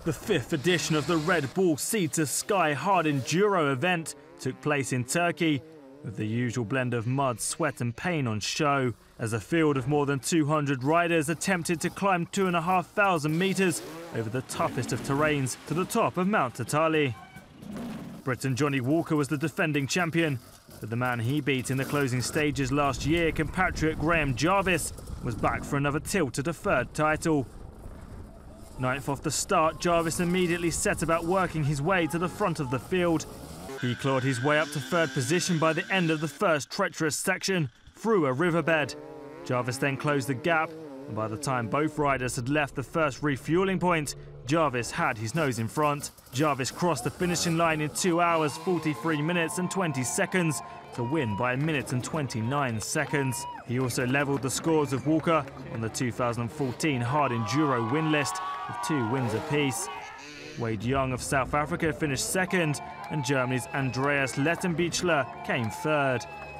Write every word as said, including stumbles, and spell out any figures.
The fifth edition of the Red Bull Sea to Sky Hard Enduro event took place in Turkey, with the usual blend of mud, sweat and pain on show, as a field of more than two hundred riders attempted to climb two and a half thousand metres over the toughest of terrains to the top of Mount Tatali. Briton Johnny Walker was the defending champion, but the man he beat in the closing stages last year, compatriot Graham Jarvis, was back for another tilt at a third title. Ninth off the start, Jarvis immediately set about working his way to the front of the field. He clawed his way up to third position by the end of the first treacherous section, through a riverbed. Jarvis then closed the gap, and by the time both riders had left the first refuelling point, Jarvis had his nose in front. Jarvis crossed the finishing line in two hours, forty-three minutes and twenty seconds to win by a minute and twenty-nine seconds. He also levelled the scores of Walker on the two thousand fourteen Hard Enduro win list with two wins apiece. Wade Young of South Africa finished second, and Germany's Andreas Lettenbichler came third.